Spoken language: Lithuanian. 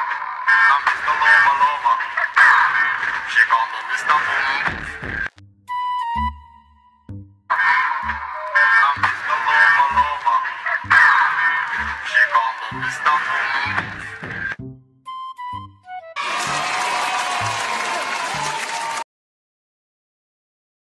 I'm Mr. Lover Lover. She call me Mr. Boom.